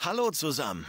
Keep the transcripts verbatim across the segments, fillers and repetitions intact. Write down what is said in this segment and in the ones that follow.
Hallo zusammen.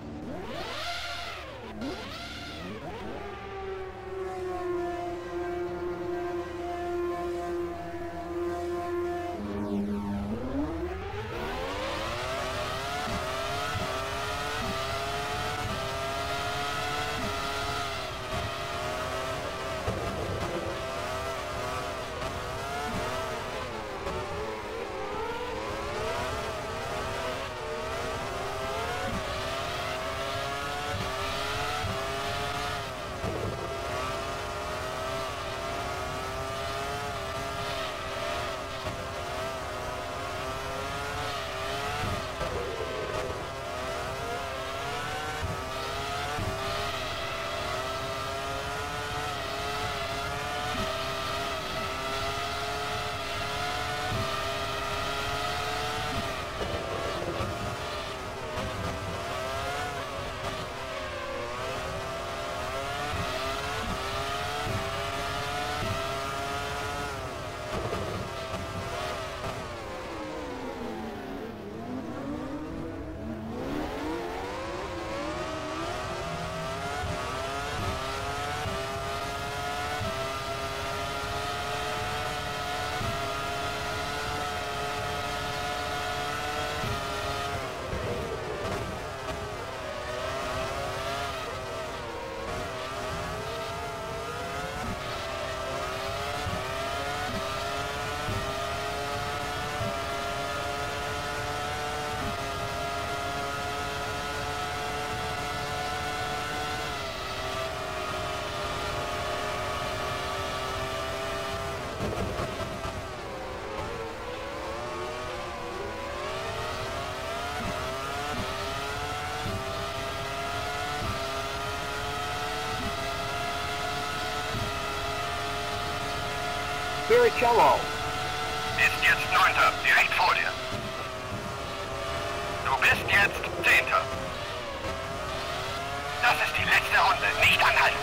Barrichello ist jetzt Neunter, direkt vor dir. Du bist jetzt Zehnter. Das ist die letzte Runde, nicht anhalten.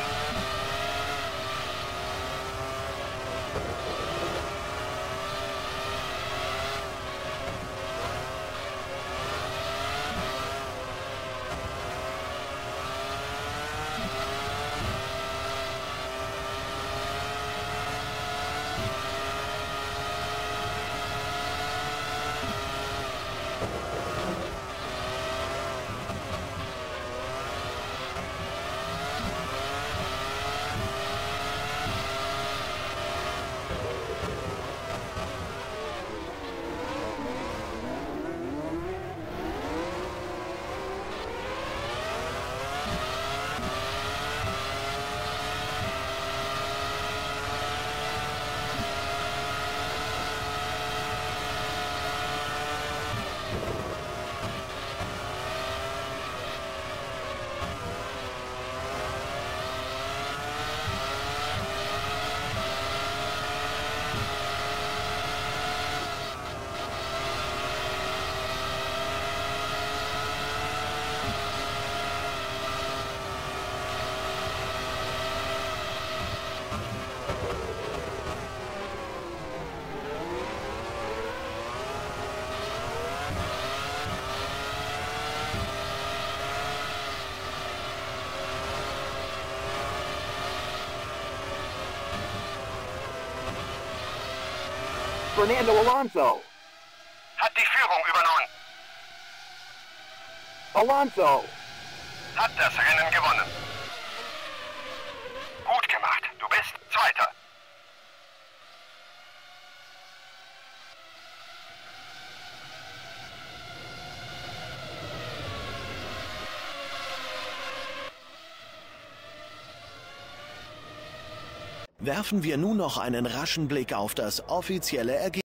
Fernando Alonso. Hat die Führung übernommen. Alonso. Hat das Rennen gewonnen. Gut gemacht. Du bist Zweiter. Werfen wir nun noch einen raschen Blick auf das offizielle Ergebnis.